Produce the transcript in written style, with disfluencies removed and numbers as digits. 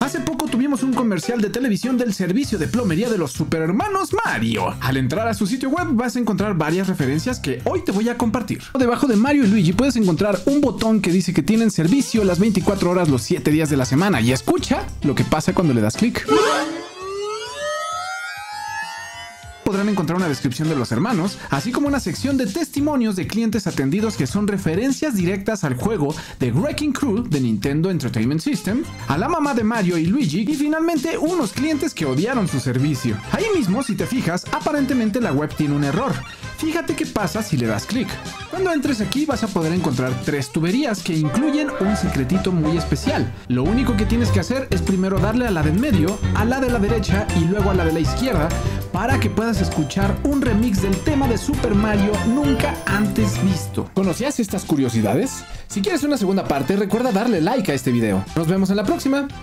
Hace poco tuvimos un comercial de televisión del servicio de plomería de los superhermanos Mario. Al entrar a su sitio web vas a encontrar varias referencias que hoy te voy a compartir. Debajo de Mario y Luigi puedes encontrar un botón que dice que tienen servicio las 24 horas los 7 días de la semana y escucha lo que pasa cuando le das clic. Podrán encontrar una descripción de los hermanos, así como una sección de testimonios de clientes atendidos que son referencias directas al juego de Wrecking Crew de Nintendo Entertainment System, a la mamá de Mario y Luigi y finalmente unos clientes que odiaron su servicio. Ahí mismo, si te fijas, aparentemente la web tiene un error. Fíjate qué pasa si le das clic. Cuando entres aquí vas a poder encontrar 3 tuberías que incluyen un secretito muy especial. Lo único que tienes que hacer es primero darle a la de en medio, a la de la derecha y luego a la de la izquierda para que puedas escuchar un remix del tema de Super Mario nunca antes visto. ¿Conocías estas curiosidades? Si quieres una segunda parte, recuerda darle like a este video. Nos vemos en la próxima.